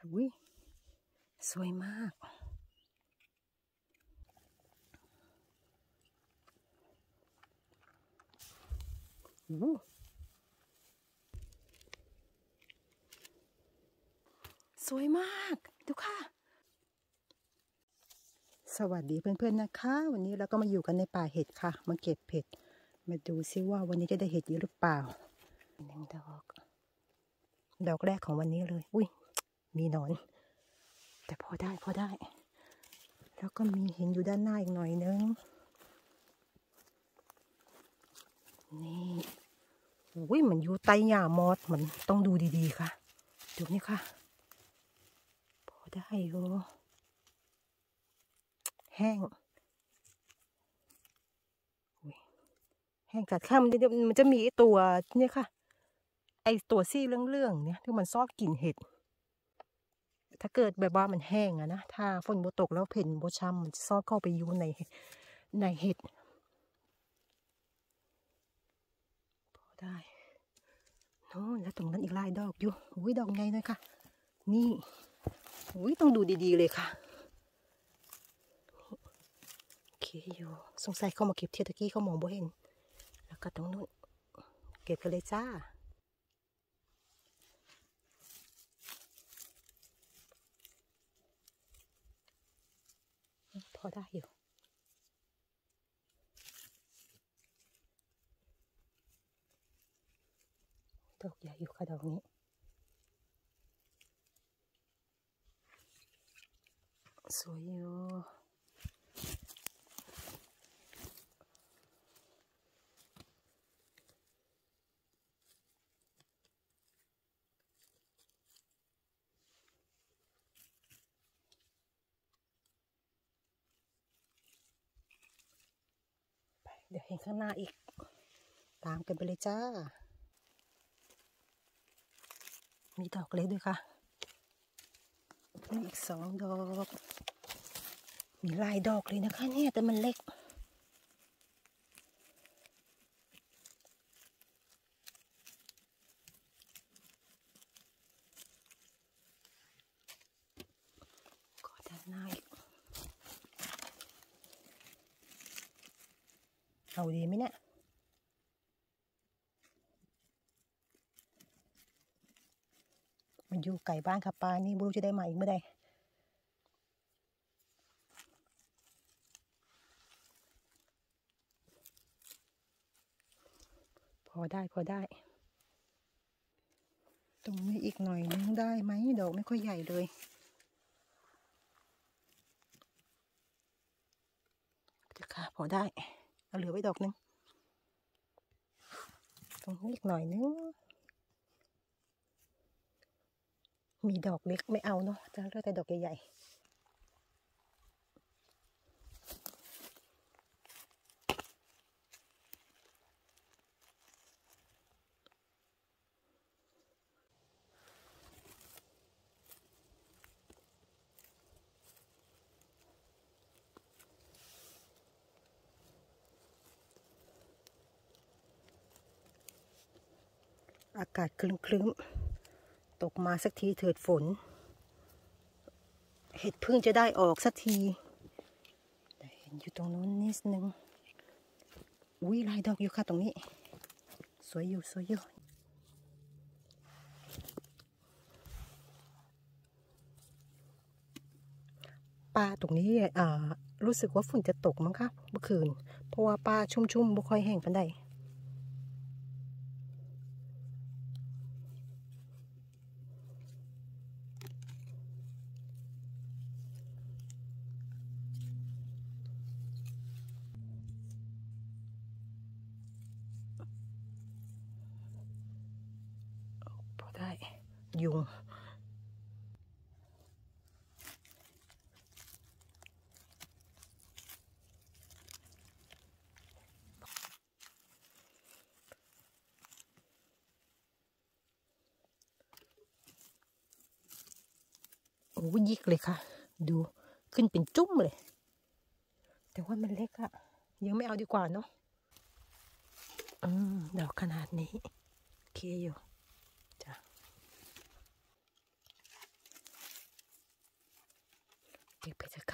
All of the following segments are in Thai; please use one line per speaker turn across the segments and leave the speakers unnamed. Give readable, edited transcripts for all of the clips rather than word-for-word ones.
อุ้ยสวยมากสวยมากดูค่ะสวัสดีเพื่อนๆนะคะวันนี้เราก็มาอยู่กันในป่าเห็ดค่ะมาเก็บเห็ดมาดูซิว่าวันนี้จะได้เห็ดเยอะหรือเปล่าดอกแรกของวันนี้เลยอุ้ยมีหนอนแต่พอได้แล้วก็มีเห็นอยู่ด้านหน้าอีกหน่อยนึงนี่อุ้ยมันอยู่ใต้หญ้ามอสมันต้องดูดีๆค่ะดูนี่ค่ะพอได้อยู่แห้งแห้งกัดข้ามมันจะมีตัวเนี่ยค่ะไอตัวซี่เรื่องๆเนี่ยที่มันซอกกลิ่นเห็ดถ้าเกิดแบบว่ามันแห้งอะนะถ้าฝนบ่ตกแล้วเพ่นบ่ช้ำมันจะซอกเข้าไปอยู่ในเห็ดพอได้โน่นแล้วตรงนั้นอีกลายดอกอยู่อุ้ยดอกไงเลยค่ะนี่อุ้ยต้องดูดีๆเลยค่ะโอเคอยู่สงสัยเข้ามาเก็บเทียตะกี้เขามองบ่เห็นแล้วก็ตรงนู้นเก็บกันเลยจ้าพอได้อยู่ดอกใหญ่อยู่ค่ะดอกนี้สวยอยู่เดี๋ยวเห็นข้างหน้าอีกตามกันไปเลยจ้ามีดอกเล็กด้วยค่ะมีอีก2 ดอกมีหลายดอกเลยนะคะเนี่ยแต่มันเล็กก็ด้านหน้าอีกเอาดีไหมเนี่ยมันอยู่ไก่บ้านค่ะปลานี่ไม่รู้จะได้มาอีกเมื่อใดพอได้ตรงนี้อีกหน่อยนึงได้ไหมดอกไม่ค่อยใหญ่เลยจะค่ะพอได้เอาเหลือไว้ดอกนึงตรงนี้อีกหน่อยนึงมีดอกเล็กไม่เอาเนาะจะเลือกแต่ดอกใหญ่อากาศครึ้มๆตกมาสักทีเถิดฝนเห็ดพึ่งจะได้ออกสักทีเห็นอยู่ตรงนู้นนิดนึงอุ้ยลายดอกอยู่ค่ะตรงนี้สวยอยู่ปลาตรงนี้รู้สึกว่าฝนจะตกมั้งคะเมื่อคืนเพราะว่าปลาชุ่มๆไม่ค่อยแห้งปานใดพอได้ยุงโอ้ยิกเลยค่ะดูขึ้นเป็นจุ้มเลยแต่ว่ามันเล็กอะยังไม่เอาดีกว่าเนาะดอกขนาดนี้โอเคอยู่จ้ะ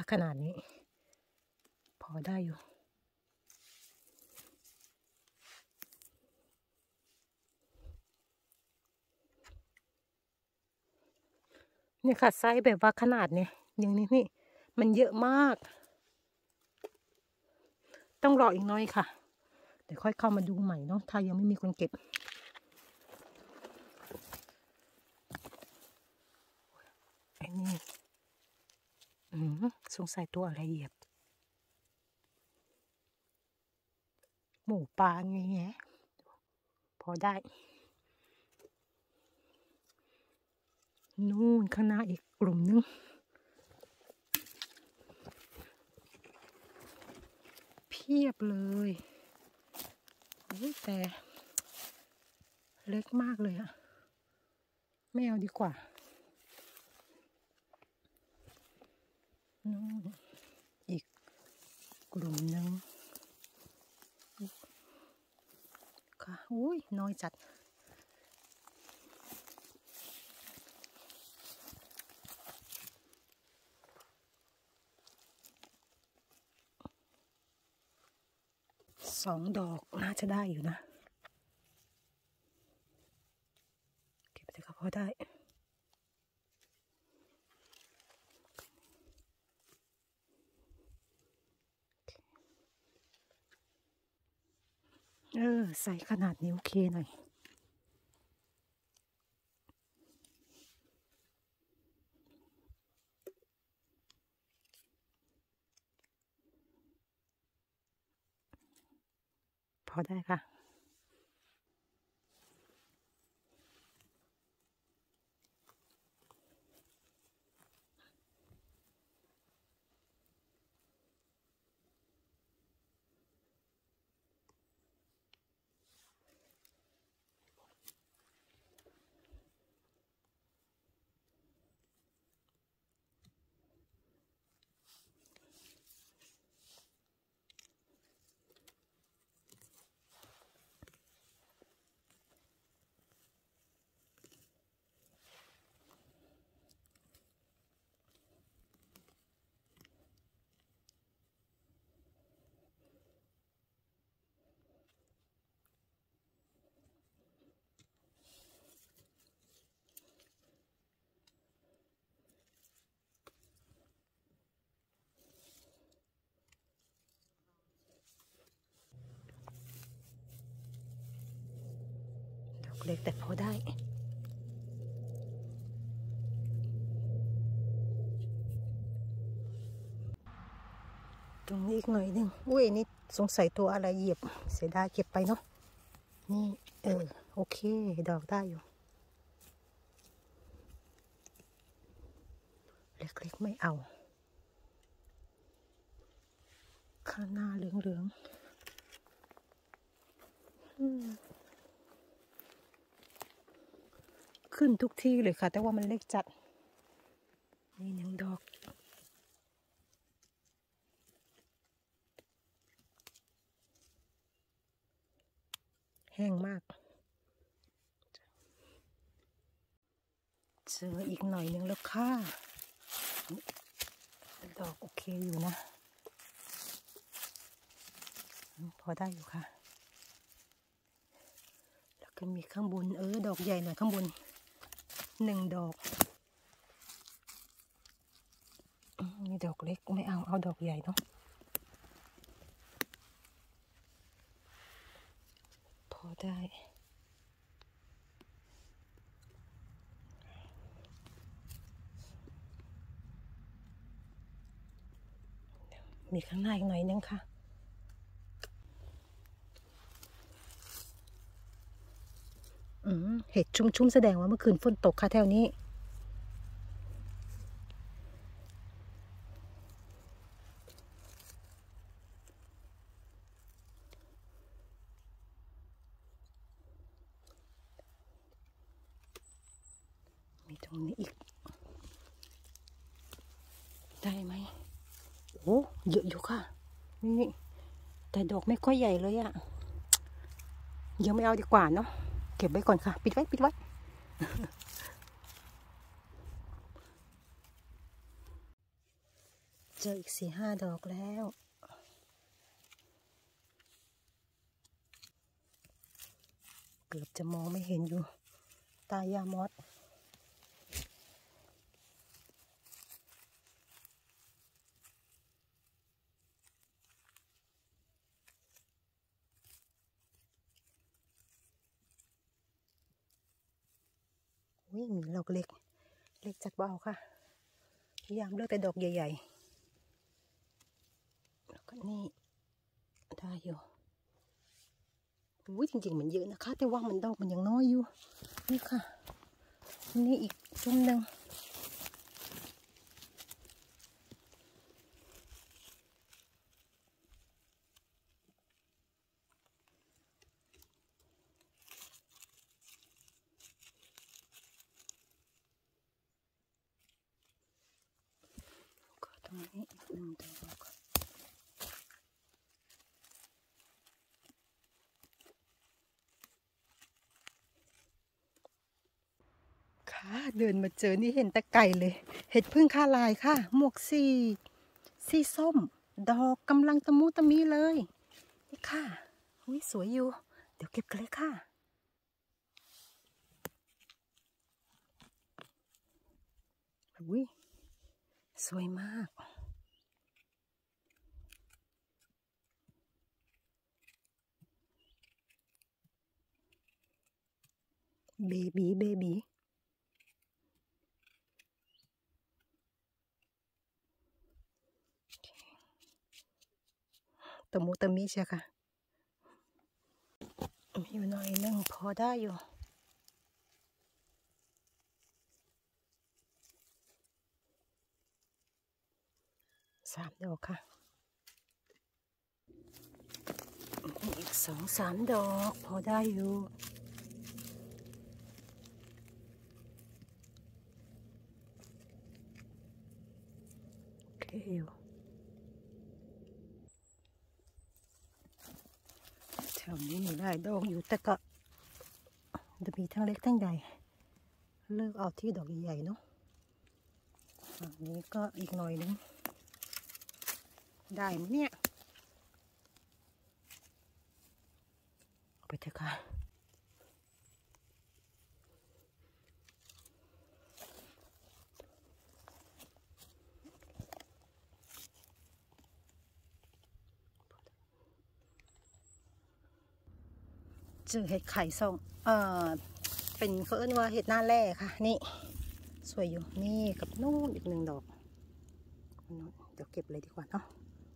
คะขนาดนี้พอได้อยู่เนี่ยค่ะไซส์แบบว่าขนาดเนี่ยอย่างนี้นี่มันเยอะมากต้องรออีกน้อยค่ะเดี๋ยวค่อยเข้ามาดูใหม่เนาะถ้ายังไม่มีคนเก็บไอ้นี่สงสัยตัวอะไรเหยียบหมูปลาไงแงพอได้นู่นข้างหน้าอีกกลุ่มนึงเพียบเลยแต่เล็กมากเลยอะไม่เอาดีกว่านู่นอีกกลุ่มนึงค่ะอุ้ยน้อยจัด2 ดอกน่าจะได้อยู่นะเก็บแต่ก็พอได้ใส่ขนาดนี้โอเคหน่อยพอได้ค่ะดอกเล็กแต่พอได้ตรงนี้อีกหน่อยนึงอุ้ยนี่สงสัยตัวอะไรเหยียบเสียดายเก็บไปเนาะนี่โอเคดอกได้อยู่เล็กๆไม่เอาข้างหน้าเหลืองๆขึ้นทุกที่เลยค่ะแต่ว่ามันเล็กจัดนี่1 ดอกแห้งมากเจออีกหน่อยนึงแล้วค่ะดอกโอเคอยู่นะพอได้อยู่ค่ะแล้วก็มีข้างบนดอกใหญ่หน่อยข้างบน1 ดอกมีดอกเล็กไม่เอาดอกใหญ่เนาะพอได้มีข้างหน้าอีกหน่อยนึงค่ะเห็ดชุ่มๆแสดงว่าเมื่อคืนฝนตกค่ะแถวนี้มีตรงนี้อีกได้ไหมโอ้เยอะอยู่ค่ะนี่แต่ดอกไม่ค่อยใหญ่เลยอะยังไม่เอาดีกว่าเนาะเก็บไว้ก่อนค่ะปิดไว้เจออีก4-5 ดอกแล้วเกือบจะมองไม่เห็นอยู่ตายามอสมีดอกเล็กเล็กจัดเบาค่ะพยายามเลือกแต่ดอกใหญ่ๆแล้วก็นี่ได้อยู่จริงๆมันเยอะนะคะแต่ว่ามันดอกมันยังน้อยอยู่นี่ค่ะนี่อีกต้นหนึ่งก็ตรงนี้1 ดอกค่ะเดินมาเจอนี่เห็นแต่ไก่เลยเห็ดพึ่งค่าลายค่ะหมวกสีส้มดอกกำลังตะมุตะมีเลยนี่ค่ะสวยอยู่เดี๋ยวเก็บกันเลยค่ะสวยมากเบบีตะมุตะมิใช่ค่ะมีอยู่หน่อยนึงพอได้อยู่3 ดอกค่ะอีก2-3 ดอกพอได้อยู่โอเคอยู่แถวนี้มีได้ดอกอยู่แต่ก็จะมีทั้งเล็กทั้งใหญ่เลือกเอาที่ดอกใหญ่ๆเนาะฝั่งนี้ก็อีกหน่อยนึงได้ไหมเนี่ยไปเถอะค่ะเจอเห็ดไข่ส้มเป็นเขาเอิ้นว่าเห็ดหน้าแร่ค่ะนี่สวยอยู่นี่กับนู่นอีก1 ดอกเดี๋ยวเก็บเลยดีกว่าเนาะ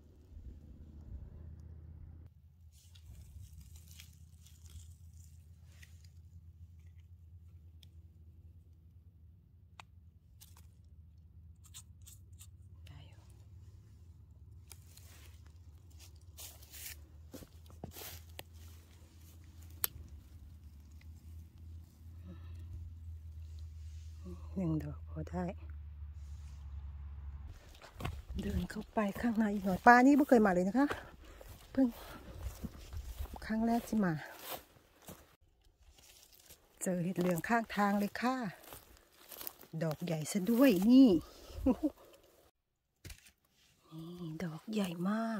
1 ดอกพอได้เดินเข้าไปข้างในอีกหน่อยป้านี่ไม่เคยมาเลยนะคะเพิ่งครั้งแรกที่มาเจอเห็ดเหลืองข้างทางเลยค่ะดอกใหญ่ซะด้วยนี่ดอกใหญ่มาก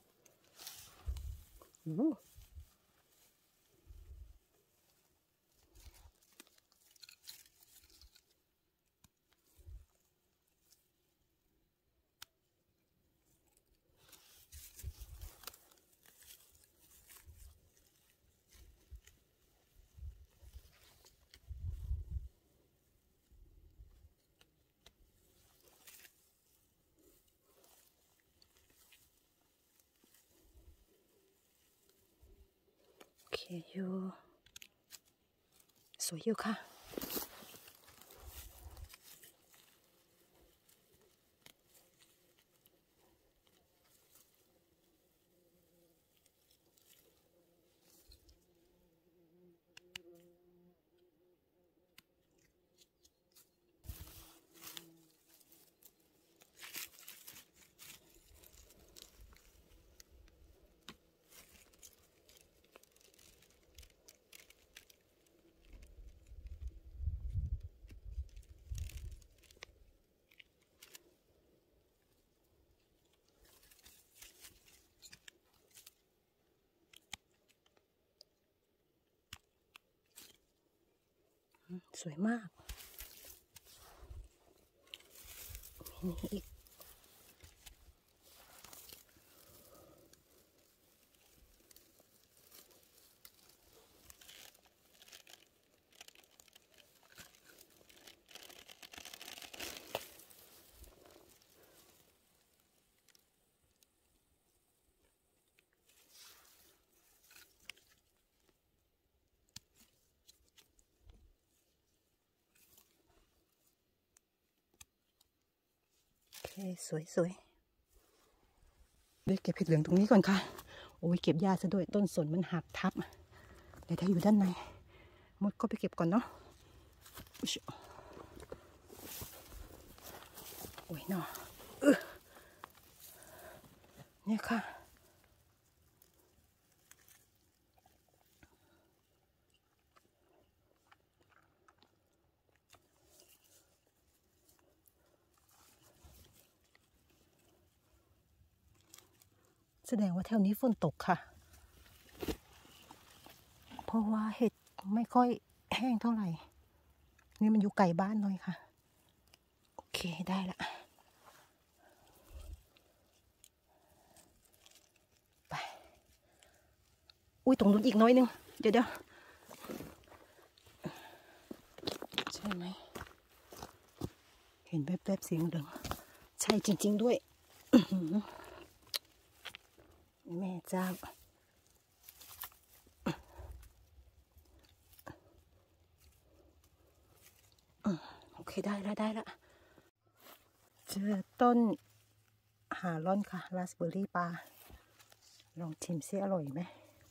โอเคอยู่สวยอยู่ค่ะสวยมากนี่อีกสวยเดี๋ยวเก็บเห็ดเหลืองตรงนี้ก่อนค่ะโอ้ยเก็บหญ้าซะด้วยต้นสนมันหักทับเดี๋ยวถ้าอยู่ด้านในมดก็ไปเก็บก่อนเนาะโอ้ยเนาะเนี่ยค่ะแสดงว่าแถวนี้ฝนตกค่ะเพราะว่าเห็ดไม่ค่อยแห้งเท่าไหร่นี่มันอยู่ไกลบ้านหน่อยค่ะโอเคได้ละไปอุ้ยตรงนู้นอีกน้อยนึงเดี๋ยวใช่ไหมเห็นแป๊บๆเสียงดังใช่จริงๆด้วยแม่เจ้าโอเคได้แล้วเจอต้นหาล่อนค่ะราสเบอร์รี่ปลาลองชิมซิอร่อยไหม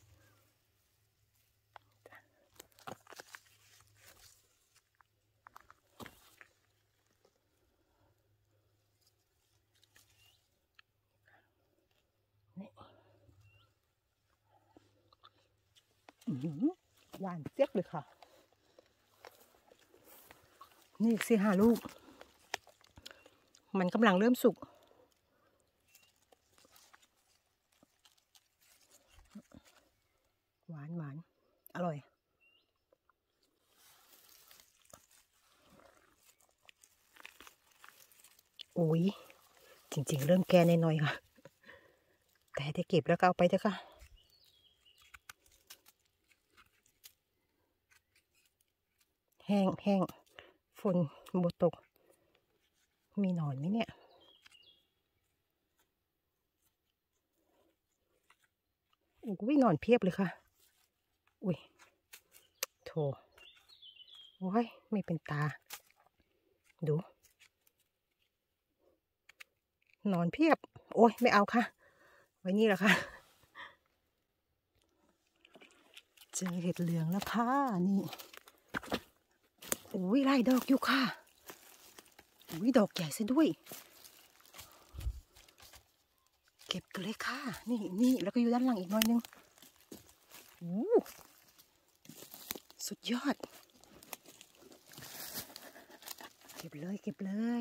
หวานเจี๊ยบเลยค่ะนี่อีก4-5 ลูกมันกำลังเริ่มสุกหวานอร่อยอุ้ยจริงๆเริ่มแก่หน่อยค่ะแต่ได้เก็บแล้วก็เอาไปเถอะค่ะแห้งฝนบดตกมีหนอนไหมเนี่ยอุ้ยหนอนเพียบเลยค่ะอุ้ยโถโอ้ยไม่เป็นตาดูหนอนเพียบโอ้ยไม่เอาค่ะไว้นี่แหละค่ะเจอเห็ดเหลืองแล้วค่ะนี่อุ้ยไล่ดอกอยู่ค่ะอุ้ยดอกใหญ่ซะด้วยเก็บกันเลยค่ะนี่แล้วก็อยู่ด้านหลังอีกหน่อยนึงสุดยอดเก็บเลย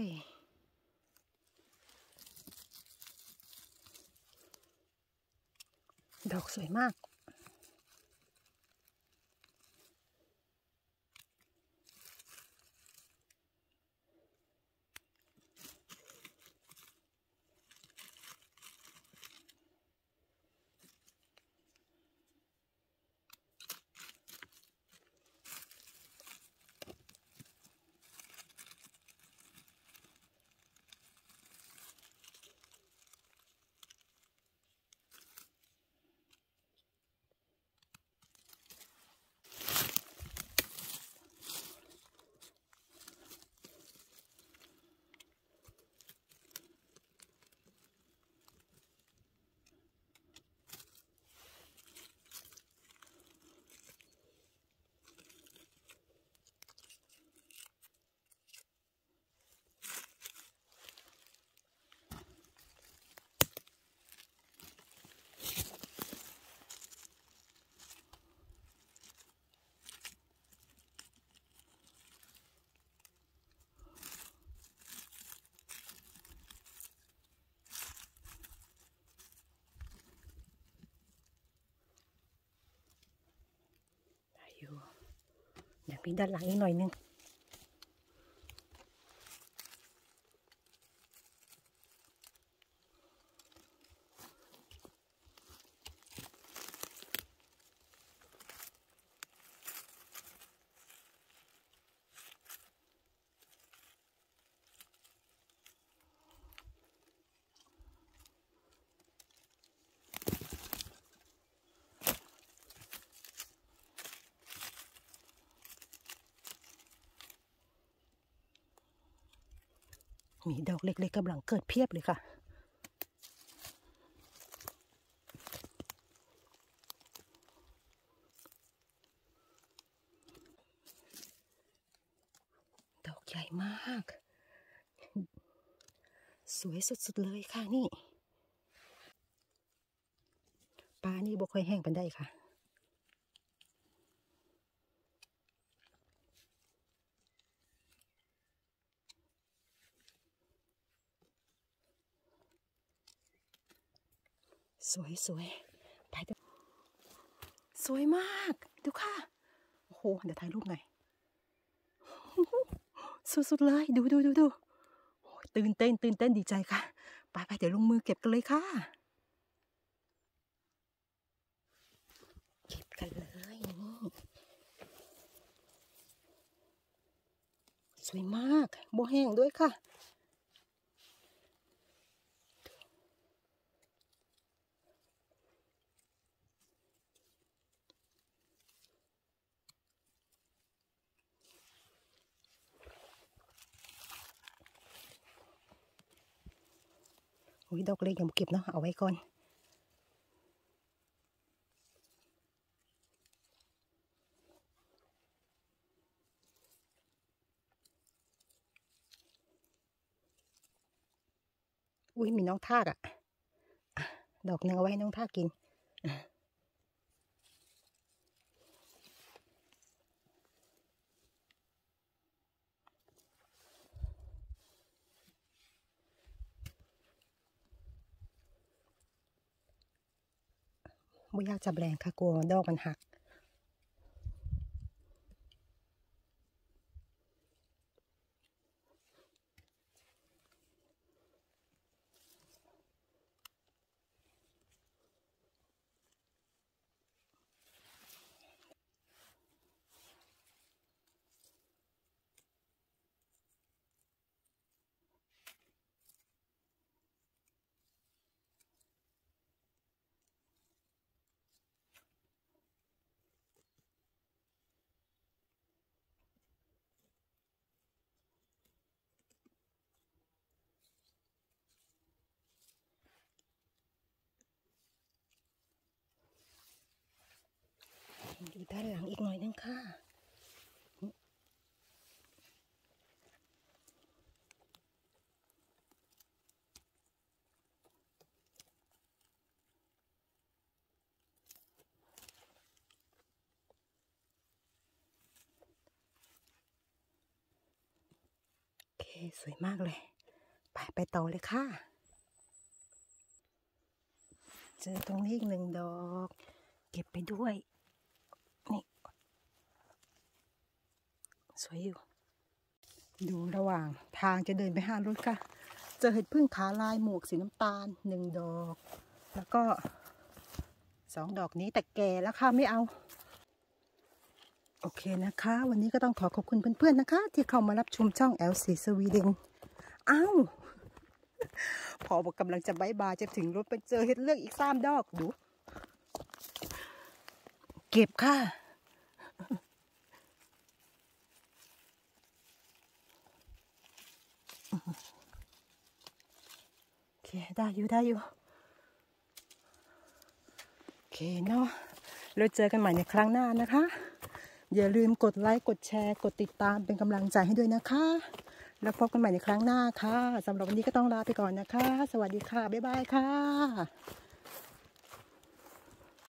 ดอกสวยมากมีด้านหลังอีกหน่อยนึงมีดอกเล็กๆกำลังเกิดเพียบเลยค่ะดอกใหญ่มากสวยสุดๆเลยค่ะนี่ปลานี่บ่ค่อยแห้งปานใดค่ะสวยไปเถอะสวยมากดูค่ะโอ้โหเดี๋ยวถ่ายรูปหน่อยสุดๆเลยดูตื่นเต้นดีใจค่ะไปเดี๋ยวลงมือเก็บกันเลยค่ะเก็บกันเลยนี่สวยมากบ่แห้งด้วยค่ะโอ้ยดอกเล็กยังไม่เก็บเนาะเอาไว้ก่อนอุ้ยมีน้องทากอ่ะดอกนึงเอาไว้ให้น้องทากกินไม่อยากจับแรงค่ะกลัวดอกมันหักอยู่ด้านหลังอีกหน่อยนึงค่ะโอเคสวยมากเลยไปต่อเลยค่ะเจอตรงนี้อีกหนึ่งดอกเก็บไปด้วยนี่สวยอยู่ดูระหว่างทางจะเดินไปหารถค่ะเจอเห็ดพึ่งขาลายหมวกสีน้ำตาลหนึ่งดอกแล้วก็2 ดอกนี้แต่แก่แล้วค่ะไม่เอาโอเคนะคะวันนี้ก็ต้องขอบคุณเพื่อนๆนะคะที่เข้ามารับชมช่อง LC Sweden อ้าวพอบอกกำลังจะบายบายจะถึงรถไปเจอเห็ดเลือกอีก3 ดอกดูเก็บค่ะโอเคได้อยู่โอเคเนาะแล้วเจอกันใหม่ในครั้งหน้านะคะอย่าลืมกดไลค์กดแชร์กดติดตามเป็นกำลังใจให้ด้วยนะคะแล้วพบกันใหม่ในครั้งหน้าค่ะสำหรับวันนี้ก็ต้องลาไปก่อนนะคะสวัสดีค่ะบ๊ายบายค่ะ